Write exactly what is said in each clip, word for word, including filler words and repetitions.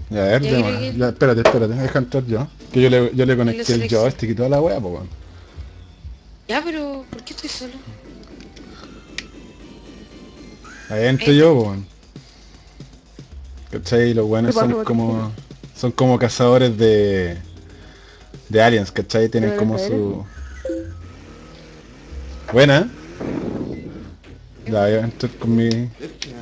Ya, a ver, Ya creo démosle. que Ya, espérate, espérate, deja entrar yo. Que yo le, yo le y lo conecté el selecciono. joystick y toda la wea, pues weón. Ya, pero ¿por qué estoy solo? Ahí Ahí entro está. yo, pues weón. ¿Cachai? Los ¿Qué weones son pasa, Patricio? como. Son como cazadores de. de aliens, ¿cachai? ¿Lo Tienen de las como caderas? su. Buena. Qué Ya, voy a bueno. entrar con mi.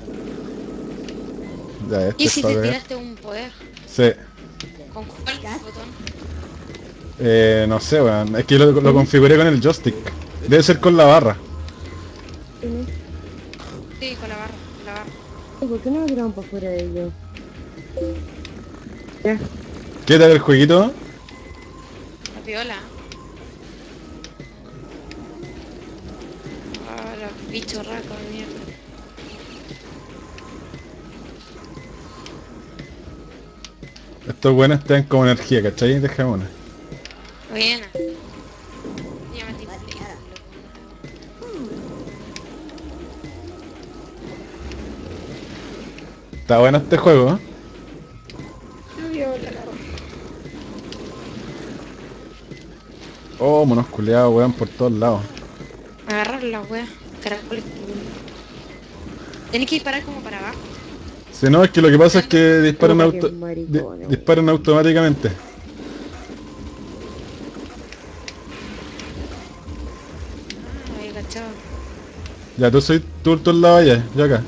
Ya, ¿Y este es si para te ver. tiraste un poder? Sí. ¿Con cuál botón? Eh, no sé, weón. Es que lo, lo ¿Mm? configuré con el joystick. Debe ser con la barra. ¿Sí, no? Sí, con la barra, con la barra. ¿Y por qué no me tiraron para fuera de ellos? Ya. ¿Qué tal el jueguito? La viola. Ah, la bicho raca de mierda. Estos buenos te dan como energía, ¿cachai? Dejémonos. Buena. Ya metí play, por loco. Está bueno este juego, ¿eh? La viola, la raja. Oh, monos culeados, weón, por todos lados. Agarrar la wea. Caracoles. Tenés que disparar como para abajo. Si no, es que lo que pasa es Tirando. que disparan Puta que auto... di- maricones, disparan weón. automáticamente. Ah, había cachado. Ya, tú soy tú, tú al lado allá, yo acá.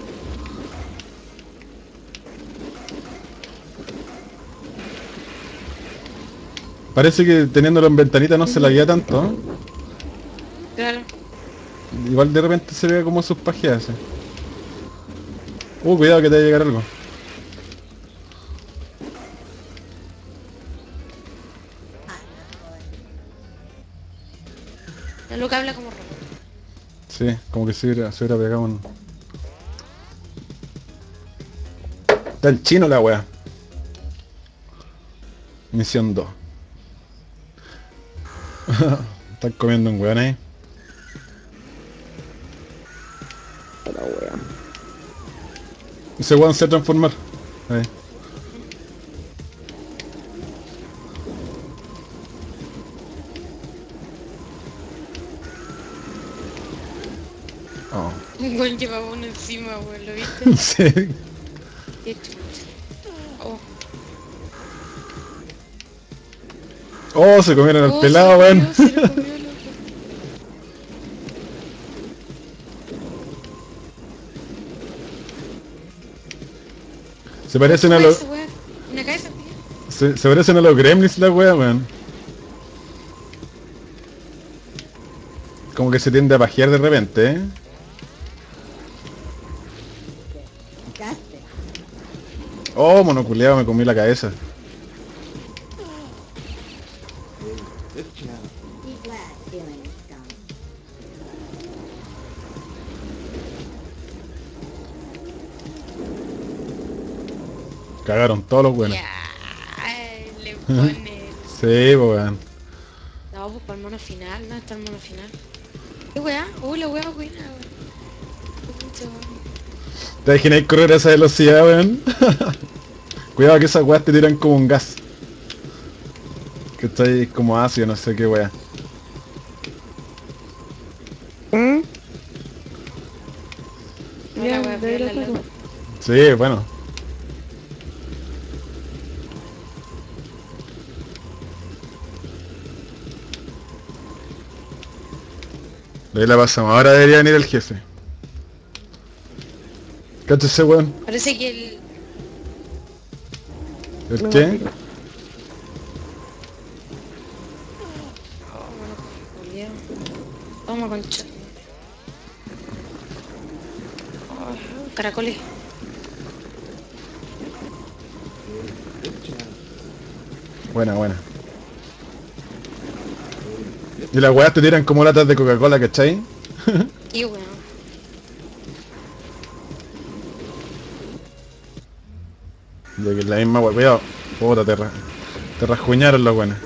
Parece que teniéndolo en ventanita no se la guía tanto, ¿eh? Claro. Igual de repente se ve como sus pajeas. ¿Eh? Uh, cuidado que te va a llegar algo. La loca habla como robot. Sí, como que se hubiera, se hubiera pegado un... Está el chino la wea. Misión dos. Están comiendo un weón ahí. La wea. Ese weón se va a transformar. Ahí. Oh. Un güey llevaba uno encima, weón, ¿lo viste? Sí. Qué chucha. Oh, Oh, se comieron al oh, se lo pelado, weón. comió, se lo comió, loco. Se Oh, parecen ¿qué a weá es los... esa weá? ¿Una cabeza, tío? Se, se parecen a los gremlins la wea, weón. Como que se tiende a pajear de repente, ¿eh? Oh, monoculeado, me comí la cabeza. Cagaron todos los buenos. Ya, le pone el... Sí, po, weón. No, pues para el mono final, ¿no? Está el mono final. ¿Qué weá? Oh, la weá buena, weón. Qué mucho, weón. ¿Te imaginas correr a esa velocidad, weón? Cuidado que esas weas te tiran como un gas. Que está ahí como ácido, no sé qué wea. ¿Mm? No, la Ya, weá de ahí viola, lo saco. loco. Sí, bueno. De ahí la pasamos. Ahora debería venir el jefe. ¿Cacha ese weón? Parece que el... ¿El No me qué? tiro. Oh, mono culiao. Toma, concha. Oh, caracoles. Buena, buena. Y las weas te tiran como latas de Coca-Cola, ¿cachai? Y weón. De que la misma wea. Cuidado. Puta, te, ra- te rasguñaron los buenos.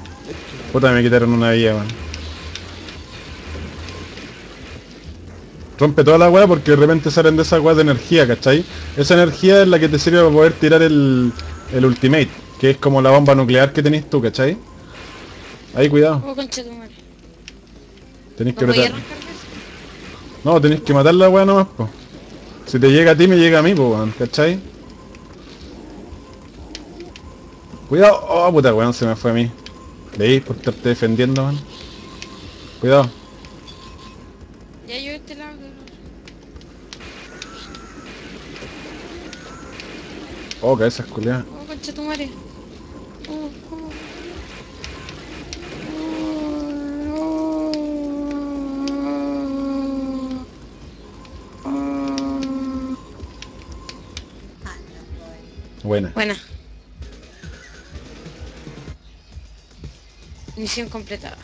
Puta, me quitaron una vida, weón. Rompe toda la weá porque de repente salen de esa weá de energía, ¿cachai? Esa energía es la que te sirve para poder tirar el, el ultimate, que es como la bomba nuclear que tenés tú, ¿cachai? Ahí, cuidado. Oh, concha tu madre. Tenés que ¿No podía apretar. arrancar de eso? No, tenés que matar la weá nomás, po. Si te llega a ti, me llega a mí, po, weón, ¿cachai? Cuidado. Oh, puta weón, se me fue a mí. ¿Veis? Por estarte defendiendo, man. Cuidado. Ya yo este lado. que- Oh, cabezas culiadas. Oh, concha tu madre. Oh, oh. Oh, oh. Buena. Buena. Misión completada.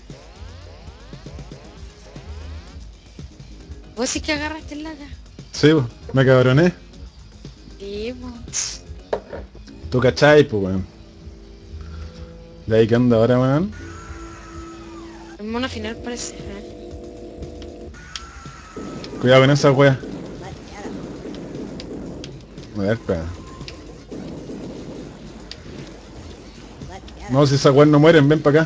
¿Vos sí que agarraste el lata? Sí, po, me cabroné. Sí, pues. Tú cachai, pues weón. ¿De ahí qué anda ahora, weón? El mono final parece, ¿eh? Cuidado con esa wea. A ver, espera. No, si esas weas no mueren, ven para acá.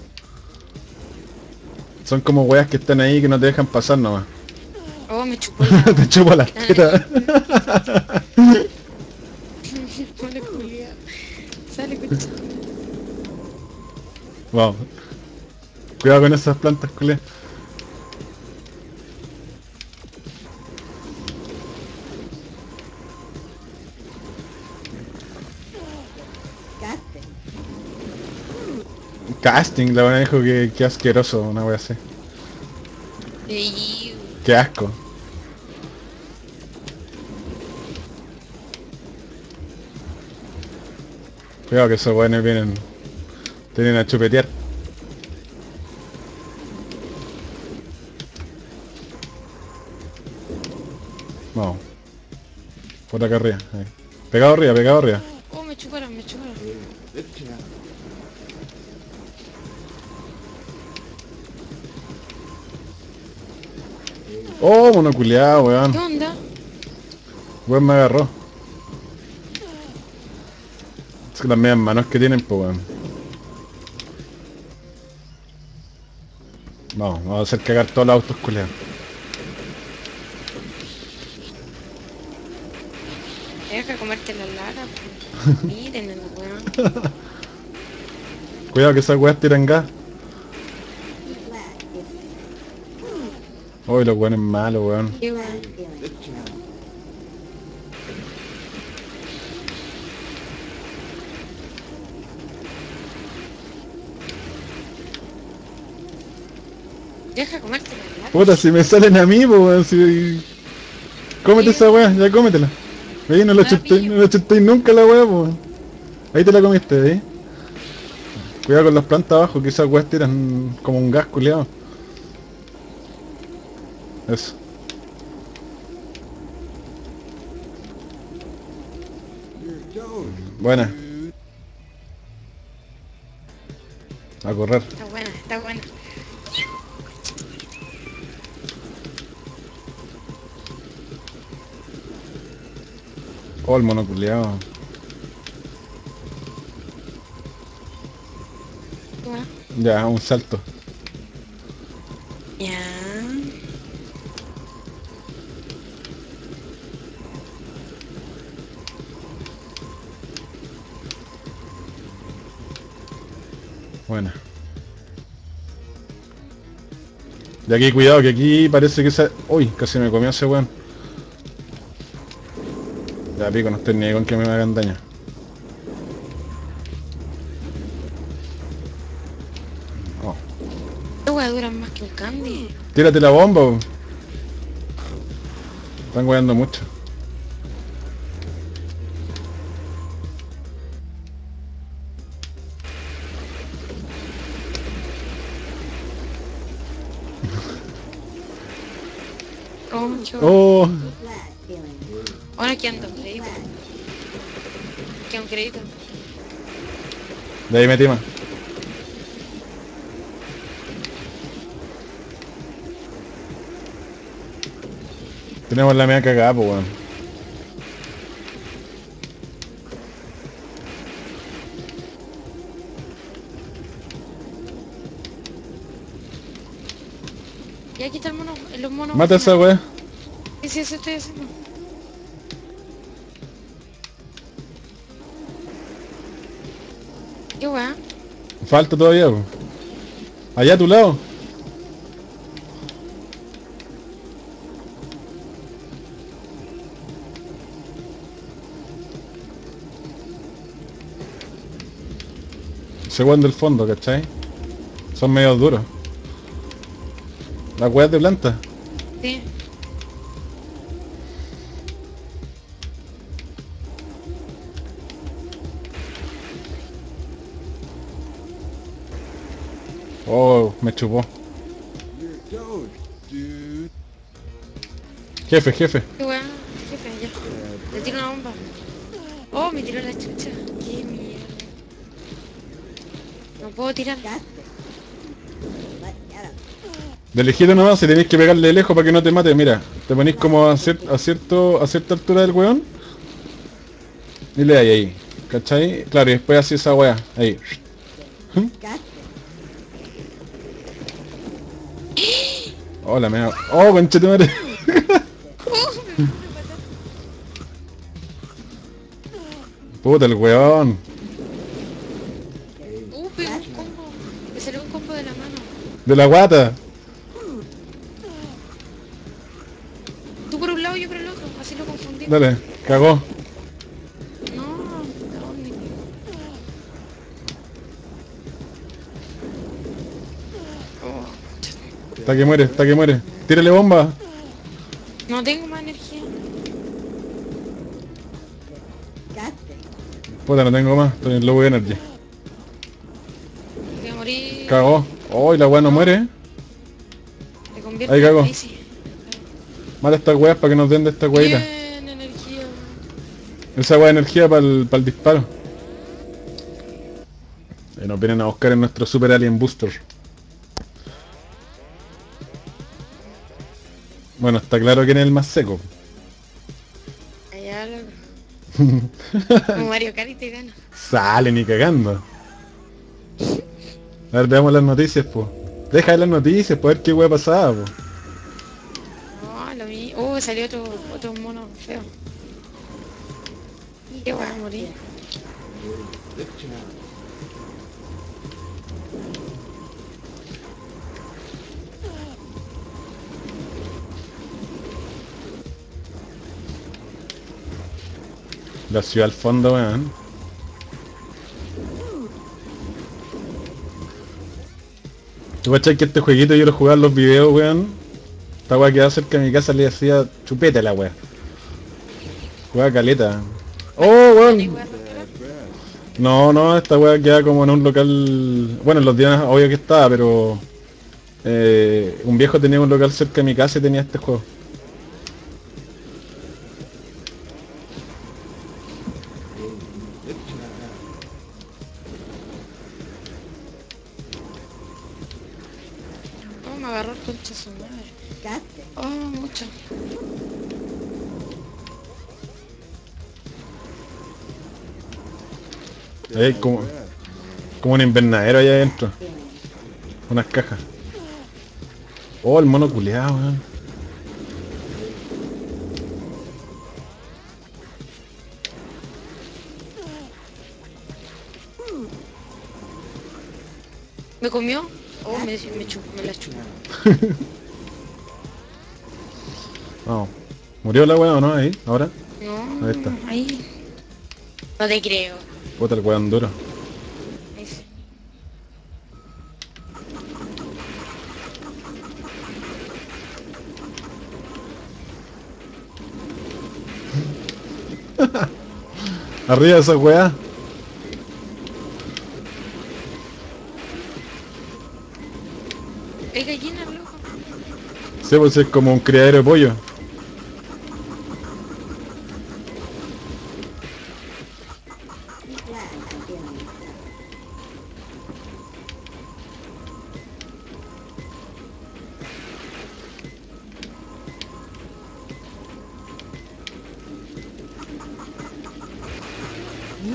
Son como weas que están ahí que no te dejan pasar nomás. Oh, me chupó la... Te chupo las tetas. Mono culiao. Sale, concha. Vamos. Cuidado con esas plantas, culé. Casting, la buena dijo que, que asqueroso, una wea así. Ey, Qué asco. Cuidado que esos weones vienen. Te vienen a chupetear. Vamos. Por acá arriba. Ahí. Pegado arriba, pegado arriba. oh, me chuparon, me chuparon. Oh, mono culiao, weón. ¿Qué onda? Weón me agarró. Es que las medias manos que tienen, pues weón. Vamos, vamos a hacer cagar todos los autos culiados. Deja comerte la lara, pues. Miren el weón. Cuidado que esas weas tiran gas. Uy, los weones malos, weón. Qué weón. Deja comerte la lara. Puta, si me salen a mí, pues weón, si... Cómete esa wea, ya cómetela. Ahí no la Ah, chutéis, pillo. no la chutéis nunca la wea, pues. Ahí te la comiste, ¿eh? Cuidado con las plantas abajo, que esas weas tiran como un gas culiado. Eso. Buena. A correr. Está buena, está buena. Oh, el mono culiao. Toma. Ya, un salto. Ya. Buena. De aquí, cuidado, que aquí parece que se... Uy, casi me comió ese weón. Ya pico, no estoy ni ahí con que me hagan daño. Oh. Esta weá dura más que un candy. Tírate la bomba, bo. Están weando mucho. Oh, chaval. Oh, Ahora que ando, crédito. Que un crédito. de ahí metí más. Tenemos la media cagada, pues weón. Y aquí está el mono, los monos. Mata a esa weá. Sí, sí, eso estoy haciendo. ¿Qué weá? Falta todavía, pues. Allá a tu lado. Se weón del fondo, ¿cachai? Son medio duros. Las weas de planta. Sí. Oh, me chupó. You're doge, dude. Jefe, jefe. ¿Qué weá? Jefe, ya. Le tiro una bomba. Oh, me tiró la chucha. Qué mierda. No puedo tirar. De lejito nomás, si tenéis que pegarle de lejos para que no te mate, mira. Te ponís como a, cier- a cierto, a cierta altura del weón. Y le dais ahí. ¿Cachai? Claro, y después así esa wea. Ahí. Hola, me oh, conchetumare. Puta el weón. Uh, pegó un combo. Me salió un combo de la mano. De la guata. Tú por un lado, yo por el otro. Así lo confundí. Dale, cagó. No, ¿de dónde? Oh, Está que muere, está que muere. Tírale bomba. no tengo más energía. Puta, no tengo más. Estoy en low energy. Voy a morir. Cagó. Oh, y la weá no muere. Te convierto Ahí cagó. en Daisy. Mata estas weas para que nos den de esta weita. Bien, energía. Esa wea de energía para el, el disparo. Y nos vienen a buscar en nuestro Super Alien Booster. Bueno, está claro quién es el más seco. Allá, loco. Como Mario Kart y te gana. Sale ni cagando. A ver, veamos las noticias, po. Deja de las noticias, po, ver qué wea pasaba, po. No, lo vi. Uh, salió otro, otro mono feo. Qué voy a morir. La ciudad al fondo, weón. ¿Tú cachai que este jueguito yo lo jugaba en los videos, weón? Esta weá quedaba cerca de mi casa, le decía chupete a la weá. Jugaba caleta. ¡Oh, weón! Igual, ¿verdad? No, no, esta weá queda como en un local... Bueno, en los días obvio que estaba, pero... Eh, un viejo tenía un local cerca de mi casa y tenía este juego. Oh, me agarró el concha su madre. Oh, mucho. Ahí hay como, como un invernadero allá adentro. Unas cajas. Oh, el mono culeado, weón. ¿Me comió? Oh, me, me, chupó, me la chupó. Vamos. ¿Murió la weá o no? Ahí, ahora. No, Ahí está. ahí. No te creo. Puta el weón duro. Ahí sí. Arriba de esa weá. Hay gallina, loco. Sí, pues es como un criadero de pollo.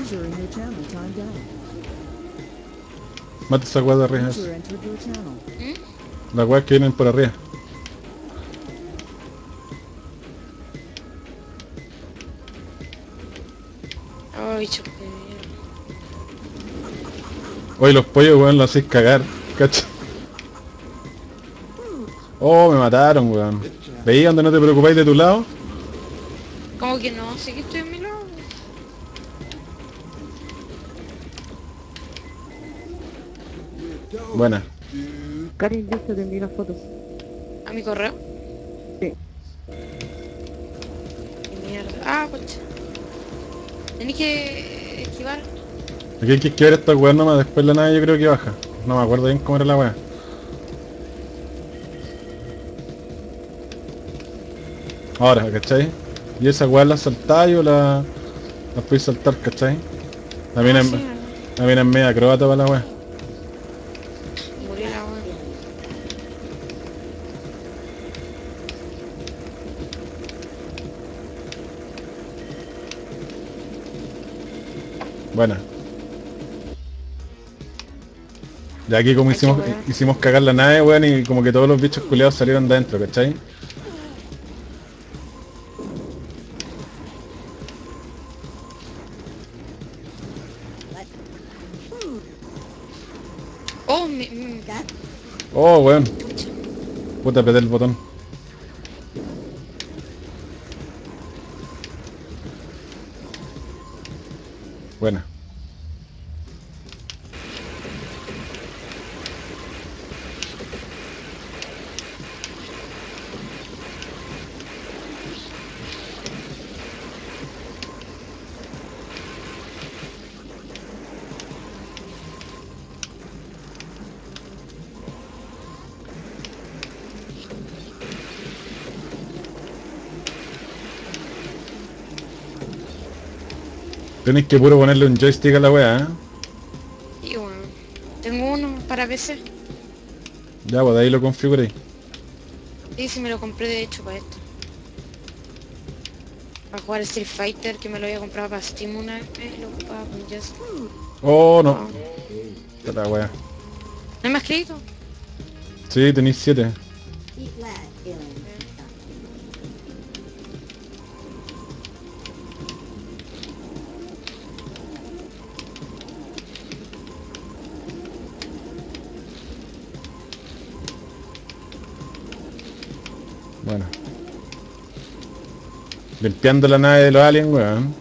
User in your channel timed out. Mata esa weá de arriba. User entered your channel. ¿Mm? Las weas que vienen por arriba. Oh, bicho, que mierda. Oye, los pollos, weón, los hacéis cagar. ¿Cacha? Oh, me mataron, weón. ¿Veis donde no te preocupáis de tu lado? ¿Cómo que no? Sí que estoy a mi lado. You don't, Buena. dude. Karin, listo, te envío las fotos. ¿A mi correo? Sí. Qué mierda. Ah, coche. Tenés que esquivar. Aquí hay que esquivar esta weá nomás, después la nave yo creo que baja. No me acuerdo bien cómo era la weá. Ahora, ¿cachai? Y esa weá la saltáis o la... la podéis saltar, ¿cachai? La mina Ah, es, sí, la mina es media acróbata para la weá. murió la wea. Buena. Ya aquí como Ay, qué hicimos, weá. hicimos cagar la nave, weón, y como que todos los bichos culiados salieron de adentro, ¿cachai? Oh, me... me- Oh, weón. Puta, apreté el botón. Buena. Tenéis que puro ponerle un joystick a la weá, ¿eh? Y bueno, tengo uno para P C. Ya, pues de ahí lo configuréis. Sí, sí me lo compré de hecho para esto. Para jugar Street Fighter, que me lo había comprado para Steam una vez, lo ocupaba con Just. Oh, no. Oh. Puta la weá. ¿No hay más crédito? Sí, tenéis siete. Bueno. Limpiando la nave de los aliens, weón.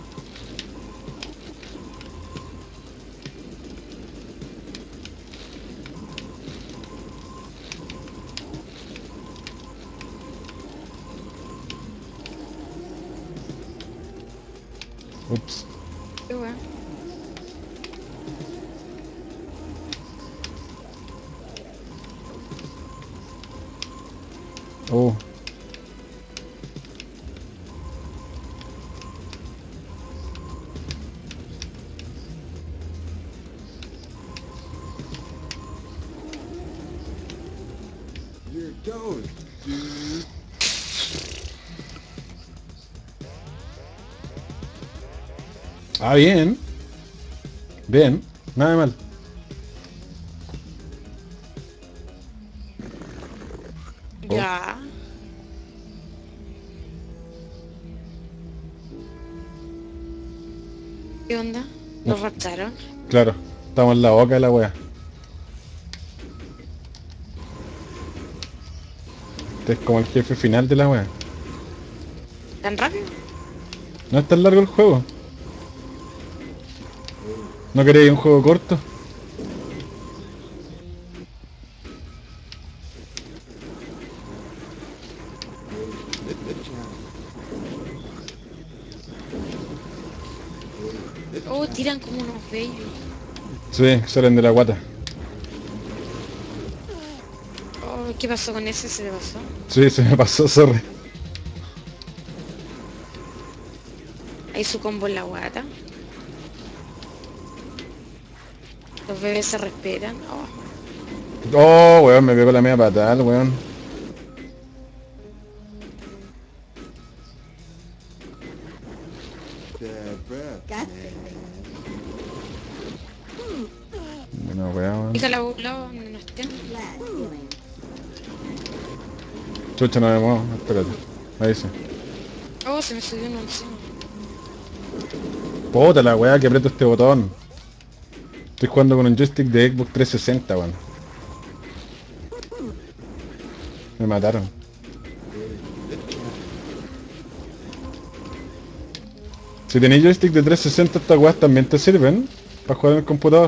Ups. Qué weón. Oh. You don't, dude. Ah, bien. Bien. Nada de mal. Oh. Ya. ¿Qué onda? ¿Lo raptaron? Claro. Estamos en la boca de la wea. Este es como el jefe final de la wea. ¿Tan rápido? No es tan largo el juego. ¿No queréis un juego corto? Oh, tiran como unos bellos. Sí, salen de la guata. Oh, ¿qué pasó con ese? ¿Se le pasó? Sí, se me pasó, sorry. Hay su combo en la guata. Los bebés se respetan. Oh, Oh, weón, me pegó la media patada, weón. that breath, man. Una weá, weón. Fíjala a un lado donde no estén. Chucha, no me muevo, espérate. Ahí sí. Oh, se me subió uno encima. Puta la weá que aprieto este botón. Estoy jugando con un joystick de Xbox trescientos sesenta, weón. Me mataron. Si tenéis joystick de trescientos sesenta, estas weas también te sirven para jugar en el computador.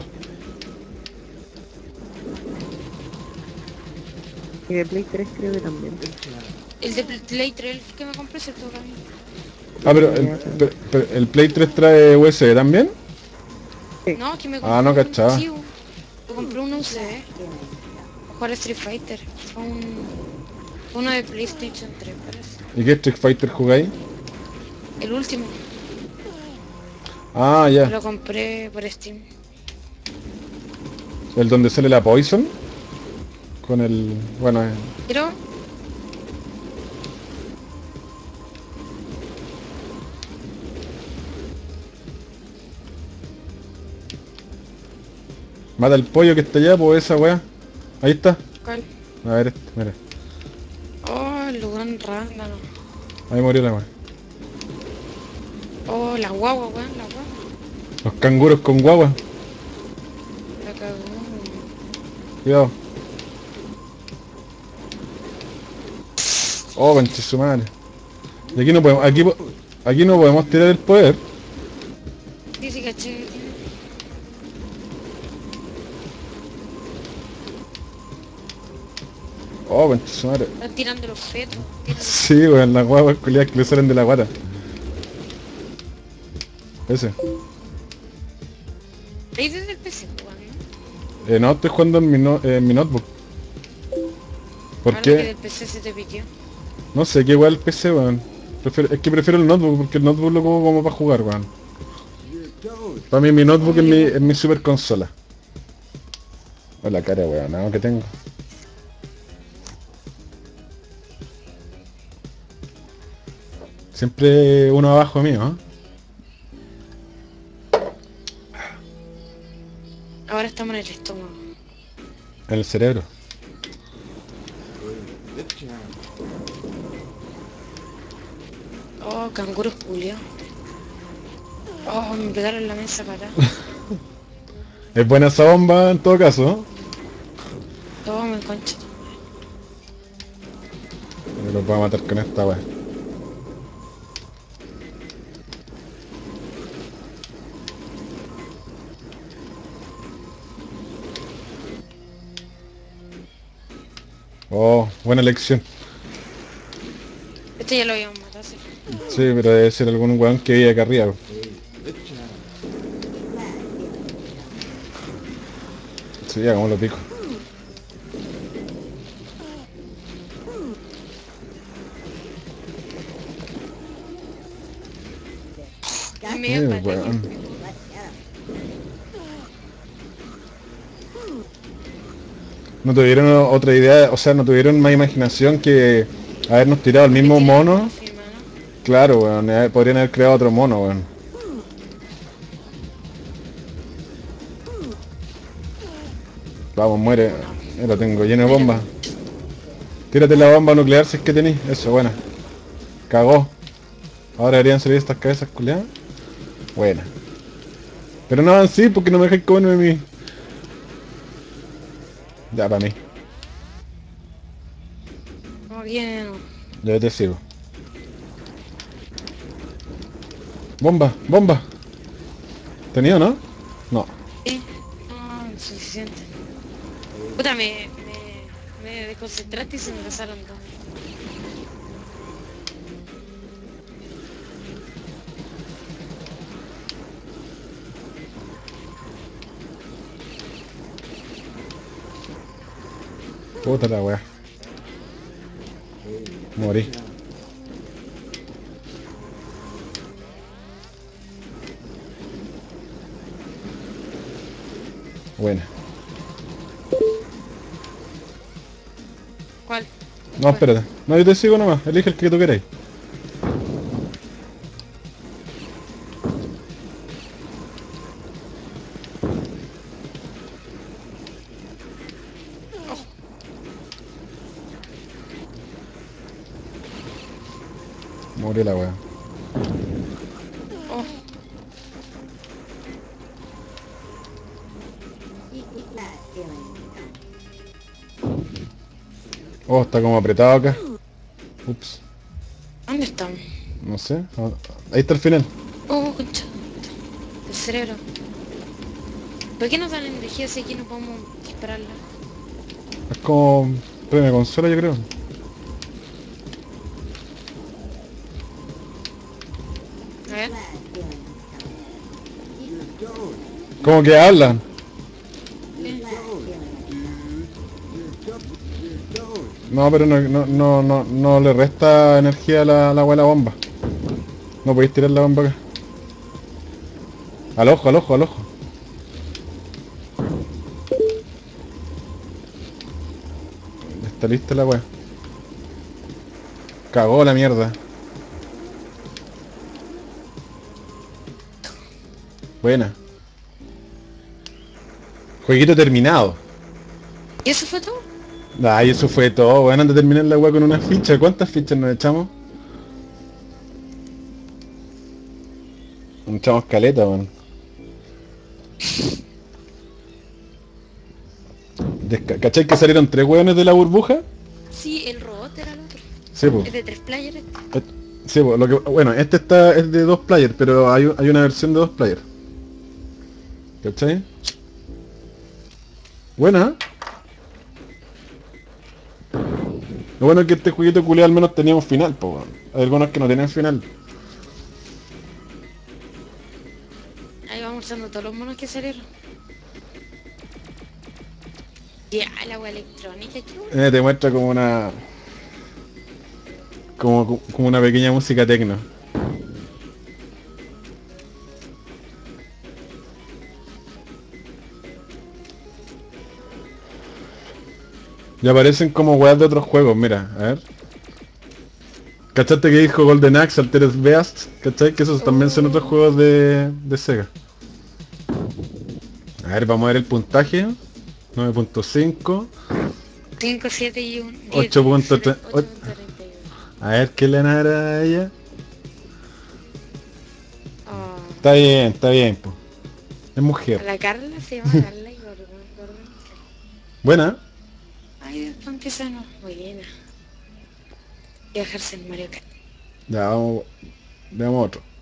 Y de Play tres creo que también. El de Play tres que me compré se toca a mí. Ah, pero el, pero- pero el Play tres trae U S B también. No, que me compré Ah, no un cachaba. chivo. Me compré un U S B. Para jugar Street Fighter. Fue un... uno de PlayStation tres, parece. ¿Y qué Street Fighter jugáis? El último. Ah, ya. Lo compré por Steam. El donde sale la Poison. Con el... bueno, eh, Pero... mata el pollo que está allá, pues esa wea. Ahí está. ¿Cuál? A ver este, mira. Oh, el Lugan Rándano. Ahí murió la wea. Oh, la guagua, weón, la guagua. Los canguros con guagua. La cagó. Cuidado. Oh, conche su madre. Y aquí no podemos, aquí, po- aquí no podemos tirar el poder. Sí, sí, caché que tiene. Oh, conche su madre. Están tirando los fetos. Tíralo. Sí, weón, las guaguas culiadas que le salen de la guata. Ese. Ahí desde el P C, weón, ¿no? Eh, no, estoy jugando en mi, no- en mi notebook. ¿Por Ahora que qué? del P C se te piqueó. No sé, qué igual el P C, weón. Prefiero- es que prefiero el notebook porque el notebook lo como, como para jugar, weón. You're toast. Para mí mi notebook es mi, es mi super consola. Oh, la cara, weón, nada que tengo. Siempre uno abajo mío, ¿eh? Ahora estamos en el estómago. En el cerebro. Good job. Oh, canguros culiao. Oh, me pegaron la mesa para atrás. Es buena esa bomba en todo caso, ¿no? Oh, me concha. Me los voy a matar con esta weá. Oh, buena elección. Este ya lo habíamos matado, sí. Sí, pero debe ser algún weón que vive acá arriba. Good job. Sí, ya como lo pico. Y me Eh, dio para weón. No tuvieron otra idea, o sea, no tuvieron más imaginación que habernos tirado el mismo mono. Claro, weón, eh, podrían haber creado otro mono, weón. Vamos, muere. Ya lo tengo lleno de bombas. Tírate la bomba nuclear si es que tenéis. Eso, buena. Cagó. Ahora deberían salir estas cabezas culiadas. Buena. Pero no avancé porque no me dejáis comerme mi... Ya, para mí. No, bien. Ya te sigo. Bomba, bomba. ¿Tenía o no? No. Sí. No, insuficiente. Puta, me, me, me desconcentraste y se me pasaron dos. Puta la wea. Morí. Buena. ¿Cuál? No, espérate. No, yo te sigo nomás. Elige el que tú queráis. Murió la weá. Oh, Oh, está como apretado acá. Ups. ¿dónde estamos? No sé. Ah, ahí está el final. Oh, concha. El cerebro. ¿Por qué nos dan energía si aquí no podemos dispararla? Es como premio consola, yo creo. A ver. You're going. Como que hablan. ¿Qué? Going. Dude. You're going. You're going. No, pero no, no, no, no, no le resta energía a la, a la weá de la bomba. No podéis tirar la bomba acá. Al ojo, al ojo, al ojo. Está lista la weá. Cagó la mierda. Buena. Jueguito terminado. ¿Y eso fue todo? Ay, eso fue todo, weón. Antes de terminar la weá con una ficha. ¿Cuántas fichas nos echamos? Nos echamos caleta, weón. Desca- ¿Cachai que salieron tres weones de la burbuja? Sí, el robot era el otro. Sí, pues. Es de tres players. este. Sí, pues, lo que, bueno, este está es de dos players, pero hay, hay una versión de dos players. ¿Cachai? Buena. Lo bueno es que este jueguito culiao al menos teníamos final, pues, weón. Hay algunos que no tenían final. Ahí vamos usando todos los monos que salieron. Ya, la agua electrónica, qué bueno. Eh, te muestra como una... Como, como una pequeña música tecno. Y aparecen como weas de otros juegos, mira, a ver. ¿Cachaste que dijo Golden Axe, Altered Beast? ¿Cachai? Que esos también son otros juegos de, de Sega. A ver, vamos a ver el puntaje. nueve punto cinco. cinco, siete y uno. ocho punto treinta y uno. A ver, ¿qué le narra a ella? Está bien, está bien, pues. Es A mujer. la Carla se llama Carla y Gordon. Gordon. Buena. Ay, después empieza no. Buena. Y bajarse en Mario Kart. Ya, vamos. Veamos otro.